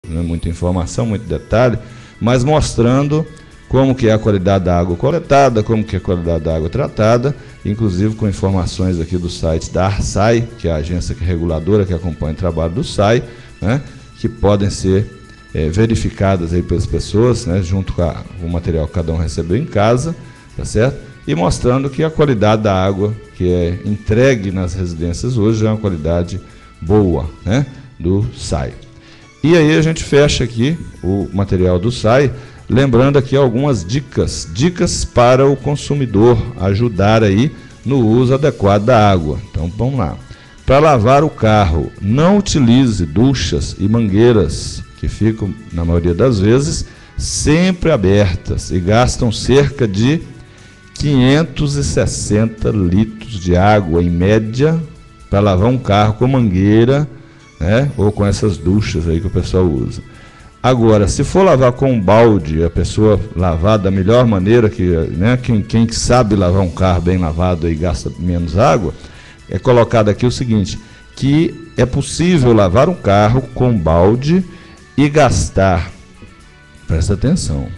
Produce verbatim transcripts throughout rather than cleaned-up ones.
não é muita informação, muito detalhe, mas mostrando como que é a qualidade da água coletada, como que é a qualidade da água tratada, inclusive com informações aqui do site da Arsai, que é a agência reguladora que acompanha o trabalho do S A I, né, que podem ser é, verificadas aí pelas pessoas, né, junto com a, o material que cada um recebeu em casa, tá certo? E mostrando que a qualidade da água que é entregue nas residências hoje é uma qualidade boa, né, do S A I. E aí a gente fecha aqui o material do S A I, lembrando aqui algumas dicas, dicas para o consumidor ajudar aí no uso adequado da água. Então vamos lá. Para lavar o carro, não utilize duchas e mangueiras, que ficam, na maioria das vezes, sempre abertas e gastam cerca de quinhentos e sessenta litros de água, em média, para lavar um carro com mangueira, né, ou com essas duchas aí que o pessoal usa. Agora, se for lavar com um balde, a pessoa lavar da melhor maneira, que, né, quem, quem sabe lavar um carro bem lavado e gasta menos água, é colocado aqui o seguinte, que é possível lavar um carro com balde e gastar, presta atenção,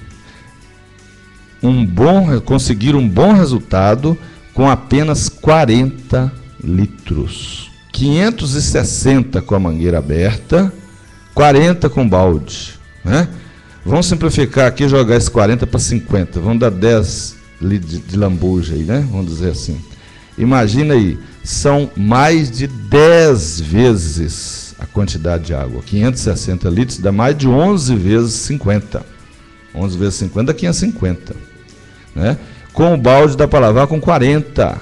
um bom, conseguir um bom resultado com apenas quarenta litros. quinhentos e sessenta com a mangueira aberta, quarenta com balde, né? Vamos simplificar aqui e jogar esses quarenta para cinquenta, vamos dar dez litros de, de lambuja aí, né? Vamos dizer assim. Imagina aí, são mais de dez vezes a quantidade de água. quinhentos e sessenta litros dá mais de onze vezes cinquenta. onze vezes cinquenta dá quinhentos e cinquenta. Né? Com o balde dá para lavar com quarenta.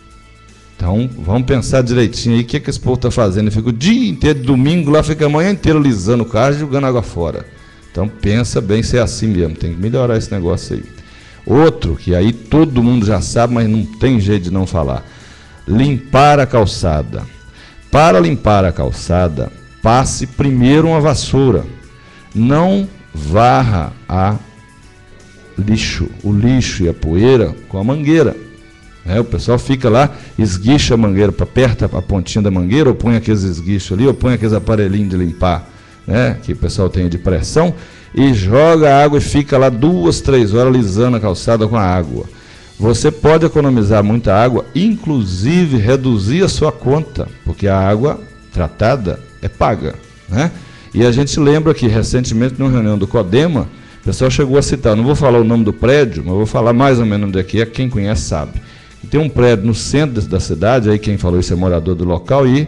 Então, vamos pensar direitinho aí o que, que esse povo está fazendo. Ele fica o dia inteiro, domingo lá, fica a manhã inteira lisando o carro e jogando água fora. Então, pensa bem se é assim mesmo, tem que melhorar esse negócio aí. Outro, que aí todo mundo já sabe, mas não tem jeito de não falar. Limpar a calçada. Para limpar a calçada, passe primeiro uma vassoura. Não varra a lixo, o lixo e a poeira com a mangueira. É, o pessoal fica lá, esguicha a mangueira para perto, a pontinha da mangueira, ou põe aqueles esguichos ali, ou põe aqueles aparelhinhos de limpar, né, que o pessoal tem de pressão, e joga a água e fica lá duas, três horas lisando a calçada com a água. Você pode economizar muita água, inclusive reduzir a sua conta, porque a água tratada é paga, né? E a gente lembra que recentemente, numa reunião do CODEMA, o pessoal chegou a citar, não vou falar o nome do prédio, mas vou falar mais ou menos onde é que é, quem conhece sabe. Tem um prédio no centro da cidade, aí quem falou isso é morador do local, e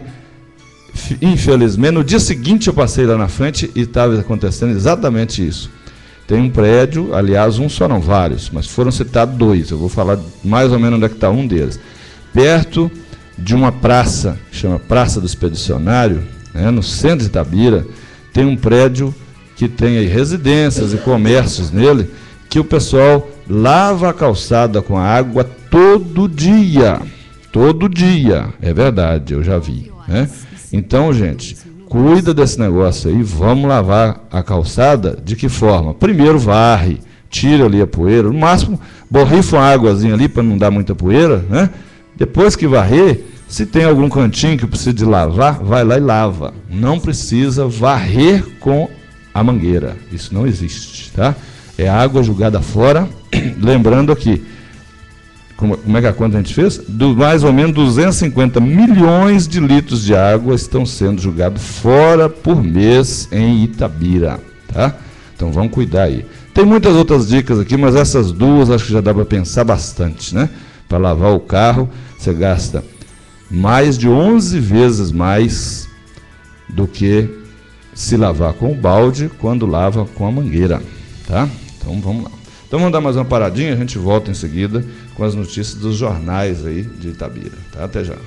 infelizmente no dia seguinte eu passei lá na frente e estava acontecendo exatamente isso. Tem um prédio, aliás, um só não, vários, mas foram citados dois, eu vou falar mais ou menos onde é que está um deles. Perto de uma praça, que chama Praça do Expedicionário, né, no centro de Itabira, tem um prédio que tem aí residências e comércios nele, que o pessoal lava a calçada com a água todo dia, todo dia, é verdade, eu já vi, né? Então, gente, cuida desse negócio aí, vamos lavar a calçada de que forma? Primeiro varre, tira ali a poeira, no máximo borrifa uma águazinha ali para não dar muita poeira, né? Depois que varrer, se tem algum cantinho que precisa de lavar, vai lá e lava. Não precisa varrer com a mangueira, isso não existe, tá? É água jogada fora, lembrando aqui, como, como é que a conta a gente fez? Do, mais ou menos duzentos e cinquenta milhões de litros de água estão sendo jogados fora por mês em Itabira, tá? Então vamos cuidar aí. Tem muitas outras dicas aqui, mas essas duas acho que já dá para pensar bastante, né? Para lavar o carro, você gasta mais de onze vezes mais do que se lavar com o balde quando lava com a mangueira, tá? Então vamos lá. Então vamos dar mais uma paradinha, a gente volta em seguida com as notícias dos jornais aí de Itabira, tá? Até já.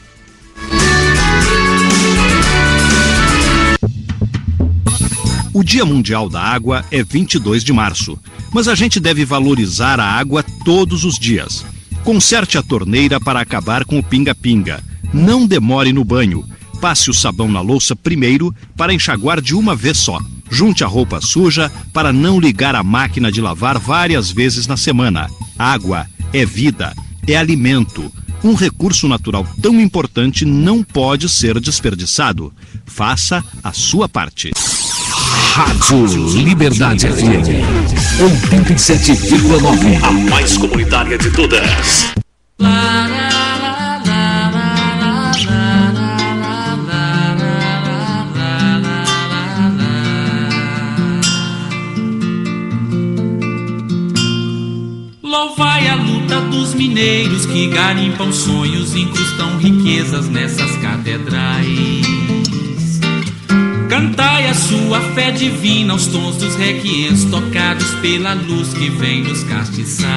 O Dia Mundial da Água é vinte e dois de março, mas a gente deve valorizar a água todos os dias. Conserte a torneira para acabar com o pinga-pinga. Não demore no banho. Passe o sabão na louça primeiro para enxaguar de uma vez só. Junte a roupa suja para não ligar a máquina de lavar várias vezes na semana. Água é vida, é alimento. Um recurso natural tão importante não pode ser desperdiçado. Faça a sua parte. Rádio Liberdade F M oitenta e sete vírgula nove, a mais comunitária de todas. Louvai a luta dos mineiros que garimpam sonhos, incrustam riquezas nessas catedrais. Cantai a sua fé divina aos tons dos requiens, tocados pela luz que vem dos castiçais.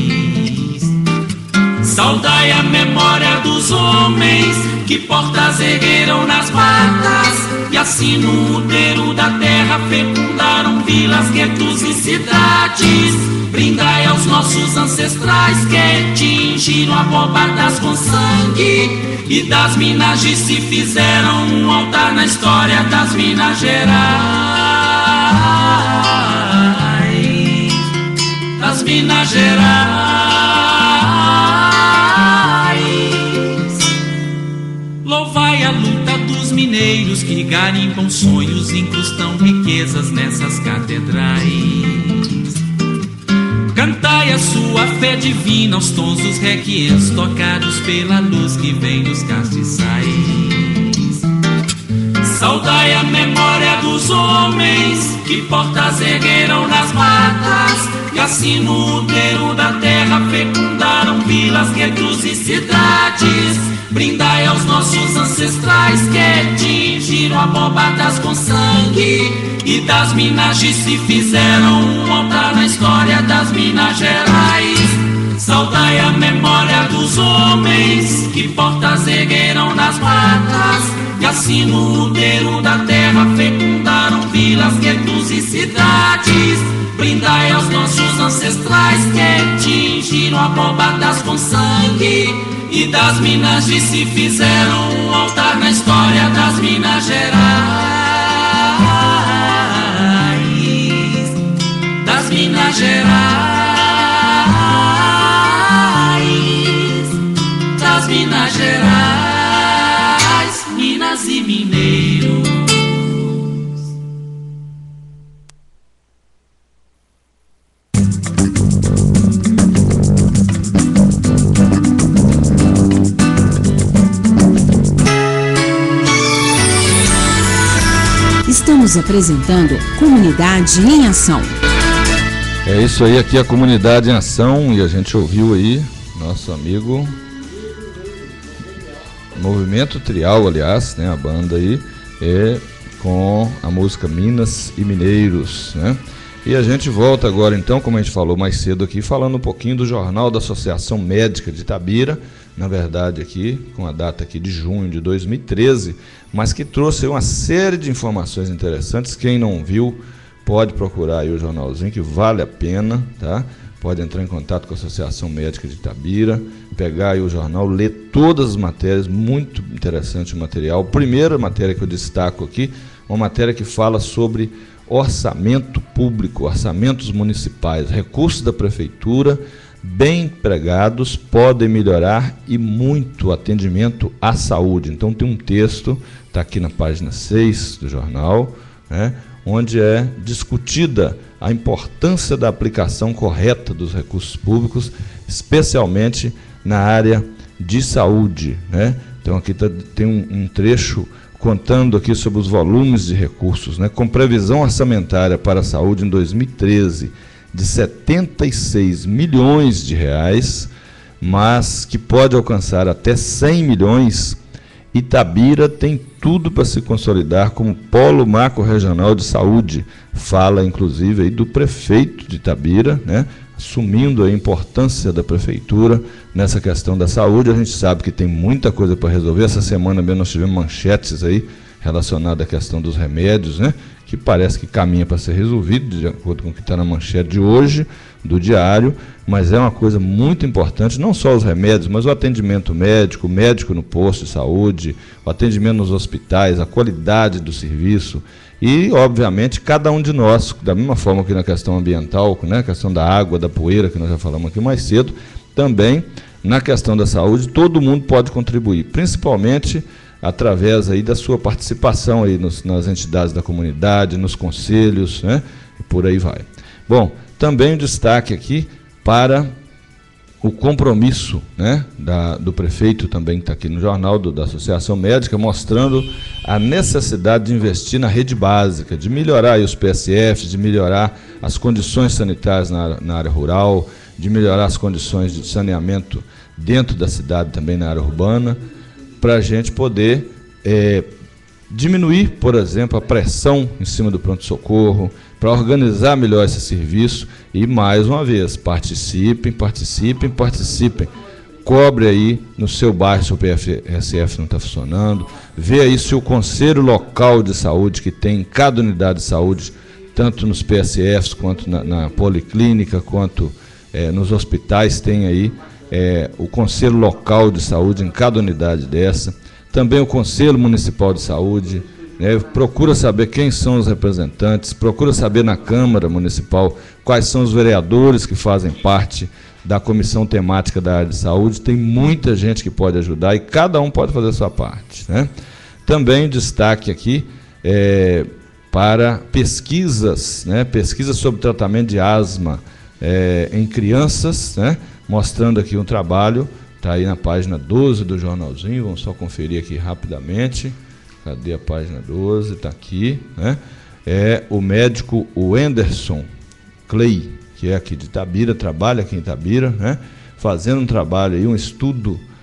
Saudai a memória dos homens que portas ergueram nas matas, e assim no útero da terra fecundaram vilas, guetos e cidades. Brindai aos nossos ancestrais que tingiram abobadas com sangue, e das Minas de se fizeram um altar na história das Minas Gerais. Das Minas Gerais. Louvai a luta dos mineiros que garimpam sonhos, incrustam riquezas nessas catedrais. Cantai a sua fé divina aos tons dos requiens, tocados pela luz que vem dos castiçais. Saudai a memória dos homens que portas ergueram nas matas, e assim no útero da terra fecundaram vilas, guetos e cidades. Brindai aos nossos ancestrais que tingiram abobadas com sangue, e das Minas de se fizeram um altar na história das Minas Gerais. Saudai a memória dos homens que portas ergueram nas matas, e assim no útero da terra fecundaram vilas, guetos e cidades. Brindai aos nossos ancestrais que tingiram abobadas com sangue, e das Minas de se fizeram um altar na história das Minas Gerais. Das Minas Gerais. Das Minas Gerais. Minas e mineiros. Estamos apresentando Comunidade em Ação. É isso aí, aqui é a Comunidade em Ação, e a gente ouviu aí nosso amigo Movimento Trial, aliás, né, a banda aí, é com a música Minas e Mineiros, né? E a gente volta agora então, como a gente falou mais cedo aqui, falando um pouquinho do Jornal da Associação Médica de Itabira, na verdade aqui, com a data aqui de junho de dois mil e treze, mas que trouxe uma série de informações interessantes. Quem não viu, pode procurar aí o jornalzinho, que vale a pena, tá? Pode entrar em contato com a Associação Médica de Itabira, pegar aí o jornal, ler todas as matérias, muito interessante o material. Primeira matéria que eu destaco aqui, uma matéria que fala sobre orçamento público, orçamentos municipais, recursos da prefeitura, bem empregados, podem melhorar e muito o atendimento à saúde. Então tem um texto, está aqui na página seis do jornal, né, onde é discutida a importância da aplicação correta dos recursos públicos, especialmente na área de saúde, né? Então aqui tá, tem um, um trecho contando aqui sobre os volumes de recursos, né? Com previsão orçamentária para a saúde em dois mil e treze de setenta e seis milhões de reais, mas que pode alcançar até cem milhões, Itabira tem tudo para se consolidar como polo macro-regional de saúde. Fala, inclusive, aí do prefeito de Itabira, né, assumindo a importância da prefeitura nessa questão da saúde. A gente sabe que tem muita coisa para resolver. Essa semana mesmo nós tivemos manchetes aí relacionadas à questão dos remédios, né, que parece que caminha para ser resolvido, de acordo com o que está na manchete de hoje, do diário, mas é uma coisa muito importante, não só os remédios, mas o atendimento médico, o médico no posto de saúde, o atendimento nos hospitais, a qualidade do serviço e, obviamente, cada um de nós, da mesma forma que na questão ambiental, né, a questão da água, da poeira, que nós já falamos aqui mais cedo, também na questão da saúde, todo mundo pode contribuir, principalmente através aí da sua participação aí nos, nas entidades da comunidade, nos conselhos, né? E por aí vai. Bom, também um destaque aqui para o compromisso, né, da, do prefeito também, que está aqui no jornal, do, da Associação Médica, mostrando a necessidade de investir na rede básica, de melhorar aí os P S Fs, de melhorar as condições sanitárias na, na área rural, de melhorar as condições de saneamento dentro da cidade, também na área urbana, para a gente poder é, diminuir, por exemplo, a pressão em cima do pronto-socorro, para organizar melhor esse serviço. E, mais uma vez, participem, participem, participem. Cobre aí no seu bairro se o P S F não está funcionando, vê aí se o conselho local de saúde que tem em cada unidade de saúde, tanto nos P S Fs, quanto na, na policlínica, quanto é, nos hospitais, tem aí é, o conselho local de saúde em cada unidade dessa. Também o Conselho Municipal de Saúde, né, procura saber quem são os representantes, procura saber na Câmara Municipal quais são os vereadores que fazem parte da comissão temática da área de saúde. Tem muita gente que pode ajudar e cada um pode fazer a sua parte, né? Também destaque aqui é, para pesquisas, né, pesquisas sobre tratamento de asma é, em crianças, né, mostrando aqui um trabalho. Está aí na página doze do jornalzinho, vamos só conferir aqui rapidamente. Cadê a página doze? Está aqui, né? É o médico Wenderson Clay, que é aqui de Itabira, trabalha aqui em Itabira, né? Fazendo um trabalho aí, um estudo